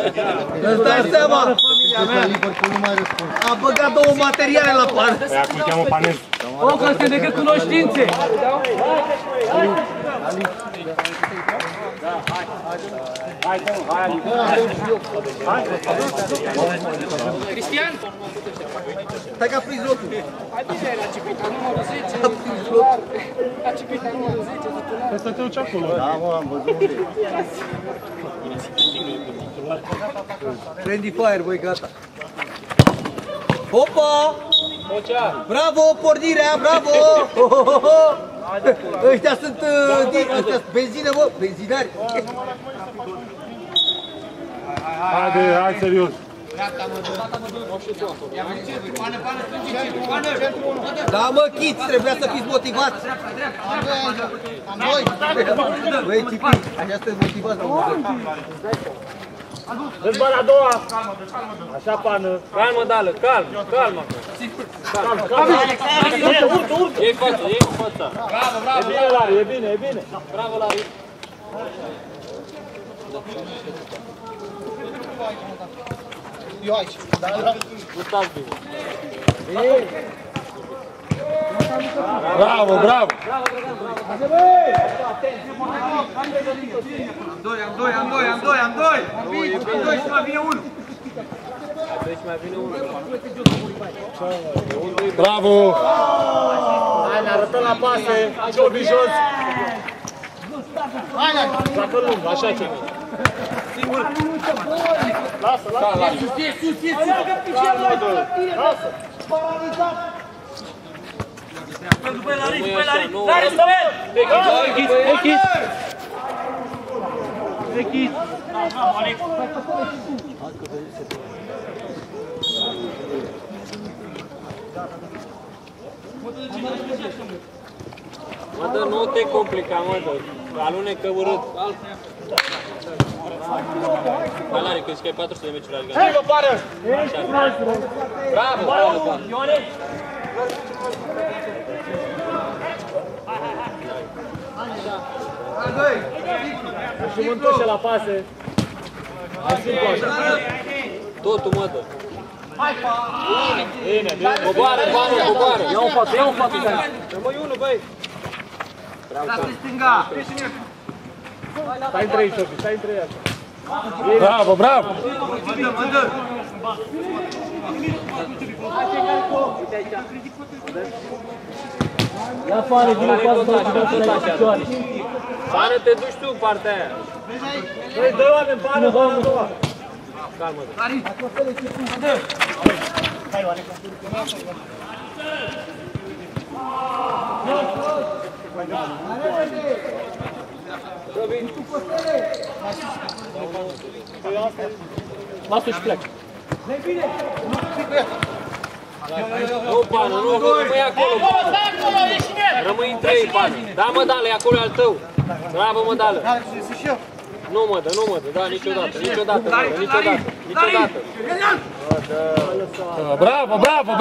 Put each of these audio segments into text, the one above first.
Îți dai seama? A băgat două materiale la pană. Păi acum cheamă panel. O, că se decât cunoștințe. Hai, Ali. Hai. Cristian? Stai că a prins lotul. Hai bine, la Cipita numărul 10. La Cipita numărul 10. Păi să te duci acolo. Da, mă, am văzut unde e. Friendly fire, băi, gata. Opa! Bravo, pornirea, bravo! Ăștia sunt benzină, mă, benzinari. Haide, hai serios. Da, mă, kids, trebuia să fiți motivați. Băi, Cipi, așa sunteți motivați, mă. Dă-ți bani a doua. Așa pană. Calmă, Dală, calmă. Iei față, iei cu fața. Bravo, bravo. E bine, Lari, e bine, e bine. Bravo, Lari. Eu aici. Gustav bine. Bravo, bravo. Am doi și mai vine unul. Bravo. Hai, ne arătăm la pase. Ciorbi jos. Joacă lung, așa ceva. Lasă. Sus. Lasă. După Lari, Echis. Mă dă, nu te complica, mă dă. Alunecă urât. Bă, Lari, că zici că ai 400 de meciuri la Liga. Hai, Lopară! Bravo, Ione! Și mântușe la pase. Totul, mă dă. Bine. Coboară. Ia un față. Rămâi unul, băi. Dați stânga. Stai între ei, Sofi, stai între ei așa. Bravo. Mă dă. Ia Fane, vină cu asta, la picioare. Fane, te duci tu în partea aia. Băi, doi oameni, Fane, doua. Calmă. Hai, Oane. Lasă și plec. Nu, Pană, nu, rămâi acolo. Rămâi între ei, Pană. Da, mă, Dală, e acolo al tău. Bravo, mă, Dală. Nu mă dă, da, niciodată. Bravo.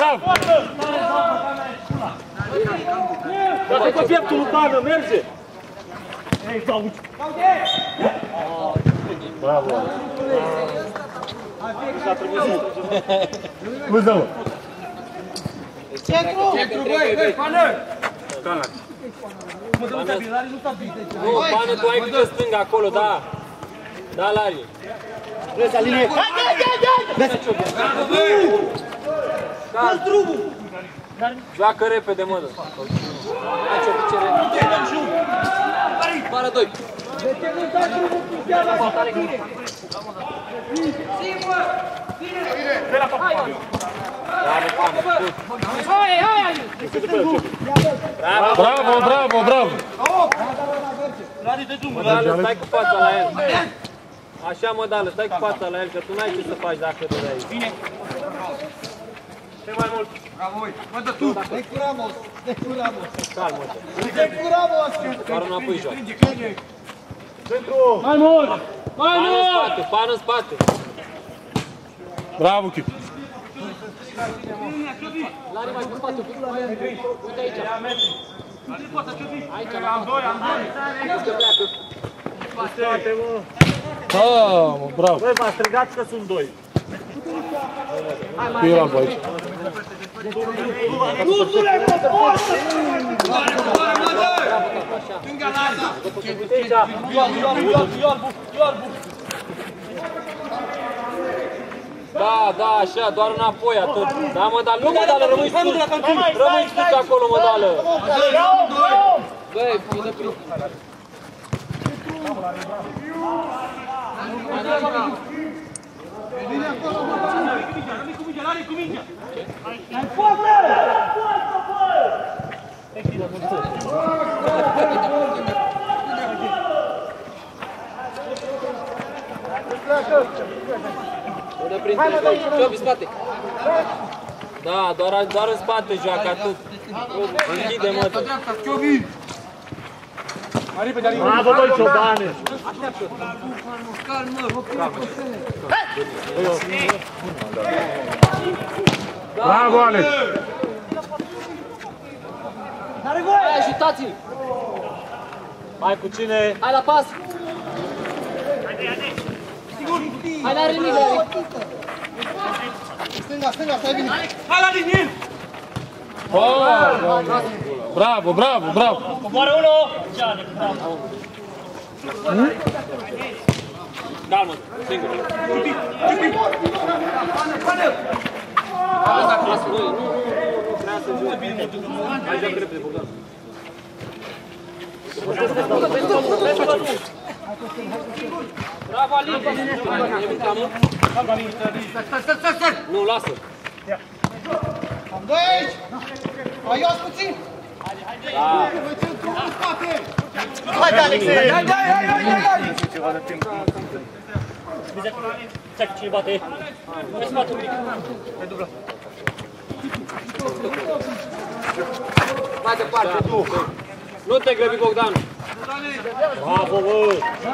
Dă-te cu pieptul lui Pană, merge. Ei, dau. Bravo. S-a trebuit. Scuze-mă. Centru, băi, Pană! Nu, Pană, tu ai câte stânga acolo, da. Da, Lari. Vrei să alinie? Hai! Dă-ți drumul! Joacă repede, mă, dă. Hai, ce obicere. Pană 2. De ce nu dai drumul cu piana asta la tine? Simă! Vine! Bravo, Pană. Bravo. Mă, Dală, stai cu fața la el. Așa, mă, Dală, stai cu fața la el, că tu n-ai ce să faci dacă te dai aici. Bine. Ce mai mult? Bravo, mă dă tu! Dă cu Ramos! Calmă-te. Dă cu Ramos! Doar înapoi joacă. Centru! Mai mult! Pană în spate! Bravo, Chip! Lari, mai cu spate, uite aici! Aici, am doi! Că pleacă! Da, mă, bravo. Băi, v-a strigat că sunt doi. Cu el alb aici. Da, da, așa, doar înapoi atât. Da, mă, dar nu, mă, dar rămâi sus. Rămâi sus acolo, mă, dală. Băi, bine prins. Ciobi, spate. Da, doar în spate joacă atât. Închide, mă. Bravo, băi, Ciobane! Bravo, Alex! Hai, ajutați-l! Hai cu cine? Hai la pas! Hai la Renile! Stânga, stai bine! Hai la Renile! Bravo, bravo, bravo! Coboară unul! Calmă, singur! Lasă, nu, vrea să joci. Hai, joacă repede, Bogdan. Bravo, Alin! Stai! Nu, lasă! Am doi aici! Mai ios puțin! Da! Hai, Alexe! Hai! Stai cu cine bate! Mai spate un pic! Mai departe, tu! Nu te grăbi, Bogdan! Bravo, bă!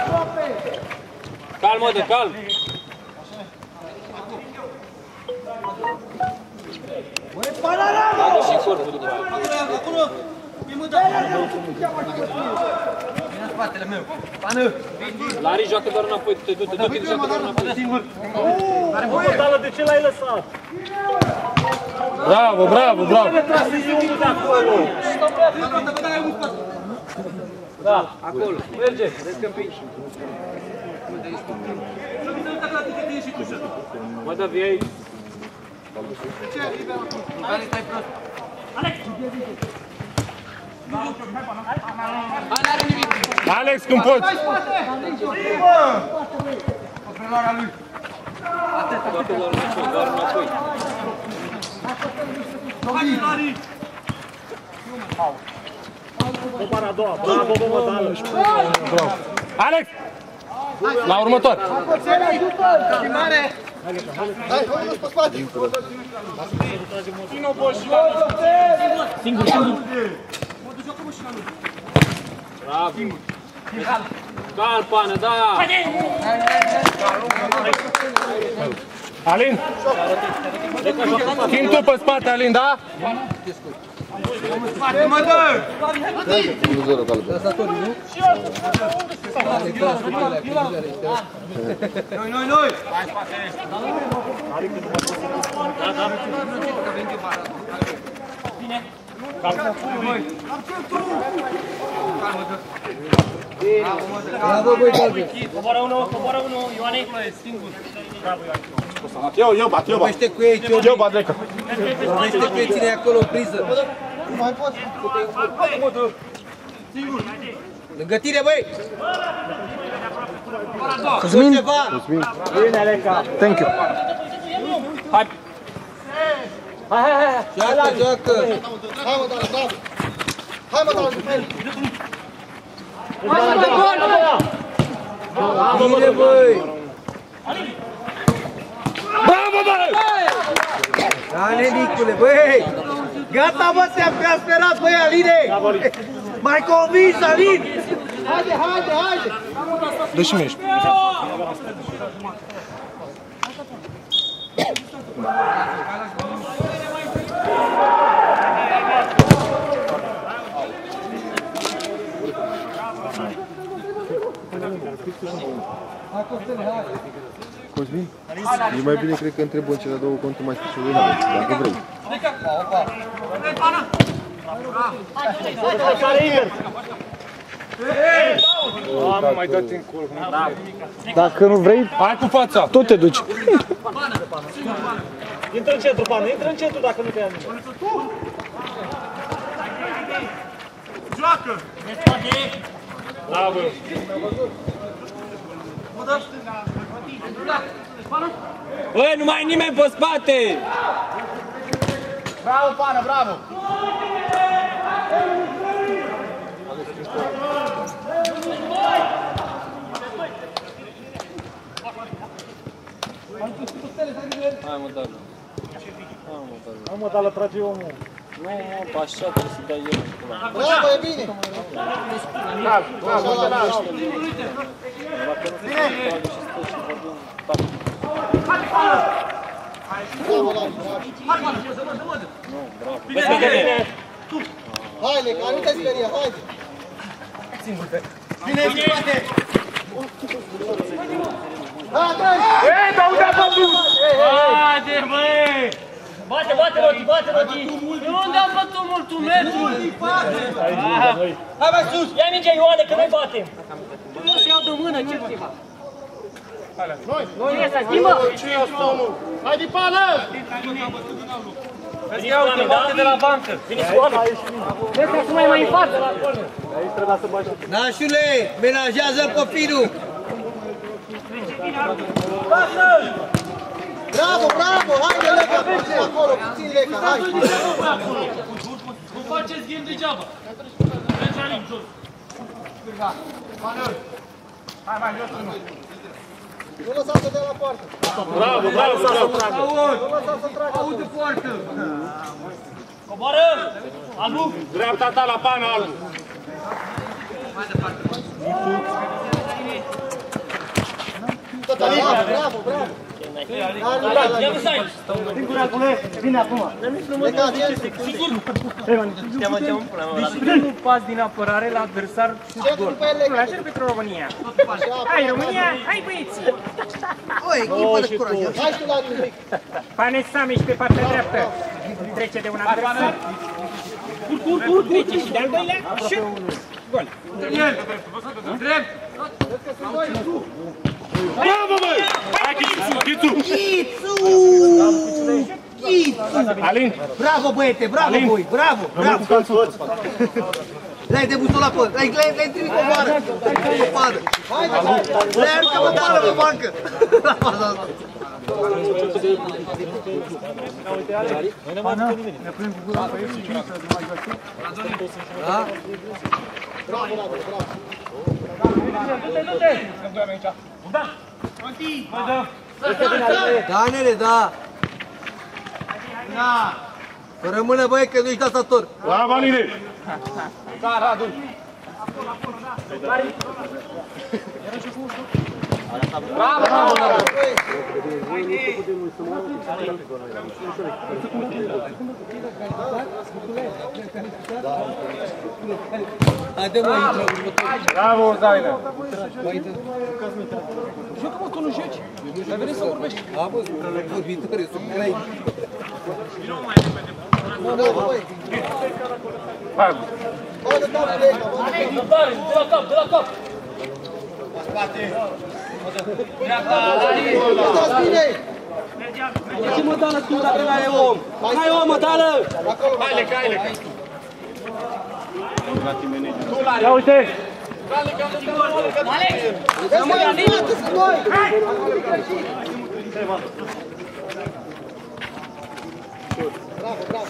Calm, mă, de calm! Bagă și corpul după aia. Acolo! Vine în spatele meu! Pană! Lari joacă doar înapoi, te joacă doar înapoi. Singur! Bă, de ce l-ai lăsat? Bravo, bravo, bravo! De acolo! Da, acolo. Merge, descămpii. Mă dă vii aici. Alex, când poți! Preluarea lui! Doar înapoi. Coboară a doua! Bravo, bă, mă, dală! Bravo! Alex! La următor! Schimbare! Hai, unul pe spate! Singur! Bravo. Calm, Pană, da! Alin! Schimb tu pe spate, Alin, da? Spate, mă dă! Noi! Bravo, băi, Galben! Coboară unul, Ioane! Singur! Bravo, Ioane! Eu bat, Vorbește cu ei, eu bat, lecă! vorbește cu ei, ține acolo o priză! Nu mai pot! Singur! Lângă tine, băi! Cosmin! Bine, Aleca! Thank you! Hai! Joacă! Hai, mă, Dale, bravo! Hai, mă, Dale, bine, băi! Bravo, Dale! Dale, Nicule, băi! Gata, mă, te-am sperat, băi, Aline! Mai convins, Alin! Haide! Dă-și mie ești. Hai, Costele, hai! Cosmin, e mai bine, cred că întreb în cele două conturi mai speciale, dacă vrei. Am mai dat în cul. Dacă nu vrei, Hai cu fața. tot te duci. Intră în centru, Pană, intră în centru dacă nu te ia nimeni. Joacă! Bravo. Băi, nu mai e nimeni pe spate! Bravo, Pană, bravo! Hai mă, Dalu. Hai mă, Dală, trage omul. Nu, mă, pe așa trebuie să dai eu. Bravo, e bine! Hai, Leca, nu te speria, haide! Bine, spate! Hai, dai! Haide, băi! Bate, bate, Rodi! De unde am bătut multul metru? Hai mai sus! Ia mingea, Ioane, că noi batem! Eu să iau de mână, ce ceva? Noi ăsta, schimbă! Hai de Pană! Veniți cu oameni, da? De la bancă! Veniți cu oameni! Ăsta să mai în față! Nașule, menajează-l copilul! Bravo, bravo! Haide, Leca! Acolo, puțin, Leca, hai! Nu faceți game degeaba! Mergi la limb, jos! Nu lăsați-o de la poartă! Bravo, bravo, bravo. Nu lăsați să tragă! Aude poartă! Coboară! Albu! Dreapta ta la Pană, Albu. Bravo, bravo! Ia vă stai! Leca, Primul pas din apărare la adversar și gol. Nu, așa pentru România. Hai România, hai băieții! o echipă de curaj! Hai tu la nimic! Pane Samiș pe partea dreaptă. Trece de un adversar. Trece și de-al doilea și gol. Bravo, băi! Hai, Chițu! Alin! Bravo, băiete, bravo, băi, bravo, bravo! Le-ai debusat la păr, le-ai trimis o bară! Le-ai aruncat o bară pe bancă! La faza asta! Da? Bravo, bravo! Da, nene, da! Fără mână, băie, că nu ești dasator! Bravo, Aline! Bravo! Haide, mă, intră următorul! Bravo, Zaina! Jocă, mă, tu nu joci! Ai venit să vorbești! Da, bă, vorbitorii, sunt grei! Nu, băi! Hai! Hai de tare, Leca! De la cap! Uitați bine! Ce mă dală tu dacă n-ai om? Hai om, mă dală! Hai, Leca, hai, Leca! Ia uite! Rămâi în față, sunt noi! Bravo, bravo!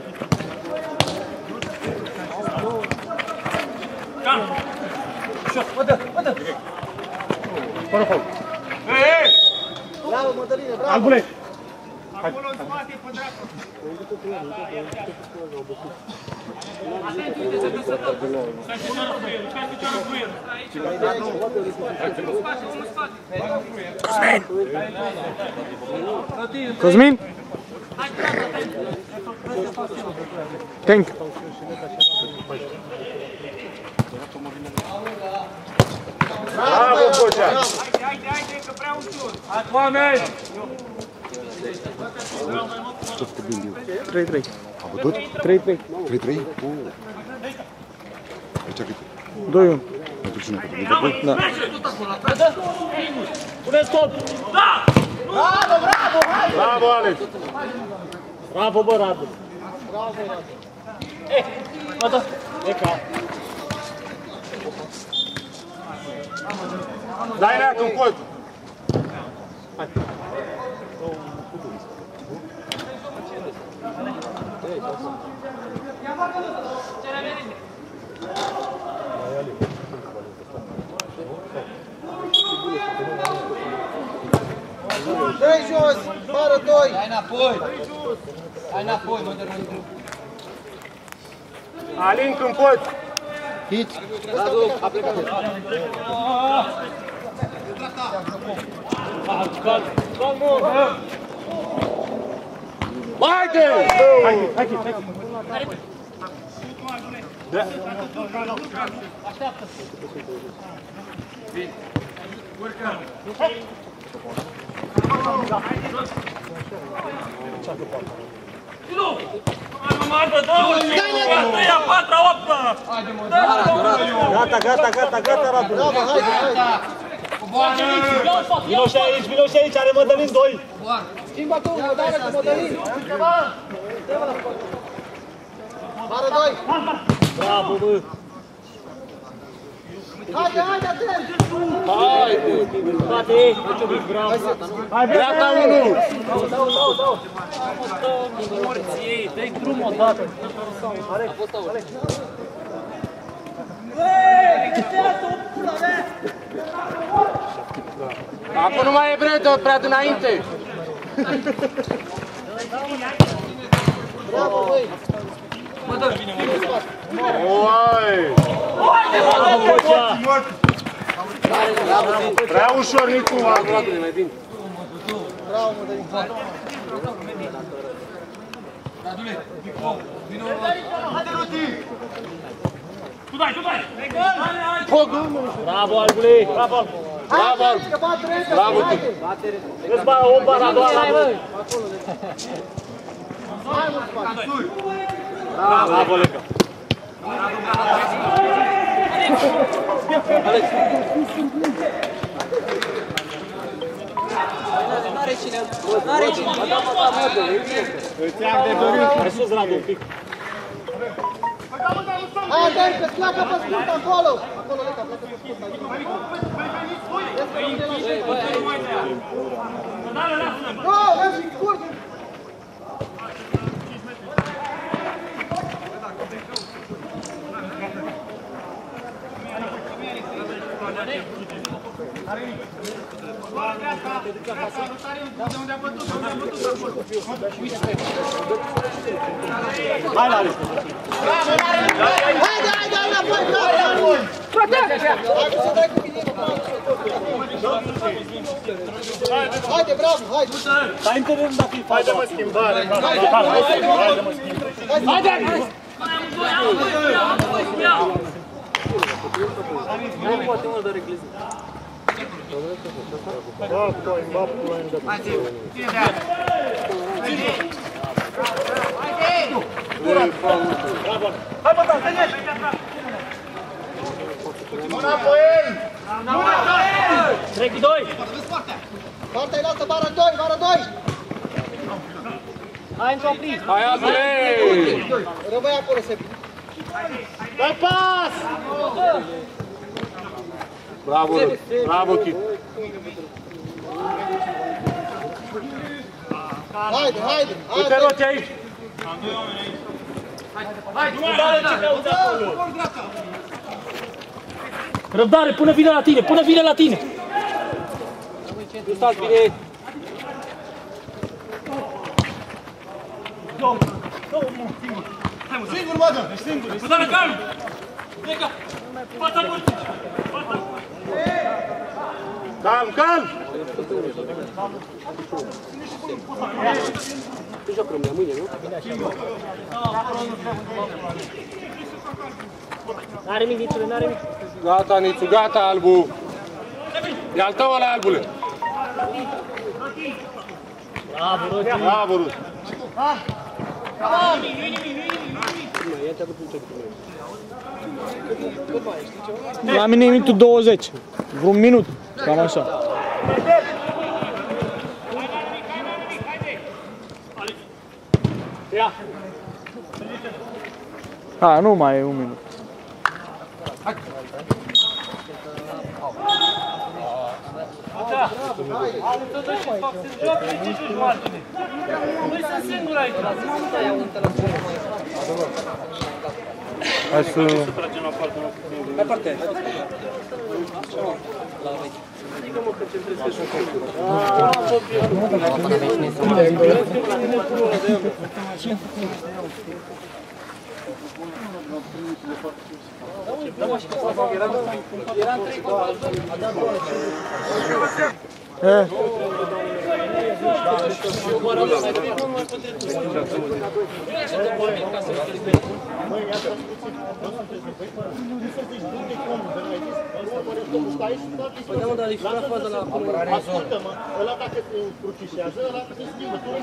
Fără foc! Bravo, Mădăline, bravo! Albule! Acolo în spate, pe dreapta. Cosmin? Tank. Bravo, Bocea! Haide, că prea ușor. Oameni! 3-3. A bătut? 3-3. 3-3? Aici cât? 2-1. Pentru cine? Pentru voi? Da. Puneți tot! Bravo, Alex! Bravo, bă, Radu! Dai neac în cod! Dă-i jos, bară 2! Hai înapoi! Hai înapoi, mă dărâi! Alin când poți! Radu, a plecat! Haide! Gata, Radu! Bravo, haide! Vino și aici, are Mădălin 2! Schimba tu, Mădălin cu Mădălin! Bară 2! Bravo, bă! Haide, atent! Bate! Dreapta 1! Morții, dă-i drum o dată! Acum nu mai e Bredo, prea dinainte! Bravo, băi! Oai! Prea ușor, Nicu! Bravo, Mădălin! Bravo, Algulei! Bravo! Bravo! Că bate repede! Bravo, Haide! Îți ba, o bara, doar la bă! Hai, mă, spate! Bravo, Leca! N-are cine. Îți am de dorit! Hai sus, Radu, un pic! Hai, atent, că-ți pleacă pe scurt acolo! Acolo, Leca, pleacă pe scurt, aici. Nu, vezi, scurt! Hai, Alex! Haide, haide, înapoi, bravo! Haide să dai cu mine, haide, bravo, haide! Stai în teren dacă-i faci! Haide, mă, schimbare! Haide, Haide, mă, schimbare! haide! Nu poate mă, dar eclezit. Hai, bă, da, veni! Mâna pe el! Trec 2! Partea-i lasă, bară 2, bară 2! Hai într-o plis. Hai, Andrei! Rămâi acolo, Sebi. Dă pas! Bravo, bravo, Chit! Haide, haide, Uite haide! roți aici! Răbdare, până vine la tine, până vine la tine! Nu stați bine! Singur, mă, dă! Singur! Bădare, calm! Pleca! Fața mulți! Calm, calm! Tu joc rămâne mâine, nu? N-are nimic, Nițule, n-are nimic. Gata, Nițu, gata, Albu! E al tău ăla, albule. Bravo, Ruti. La mine e minutul 20. Vreun minut. Cam așa. A, nu mai e un minut. Hai să... Ascultă-mă, ăla dacă te crucișează, ăla se schimbă. Tu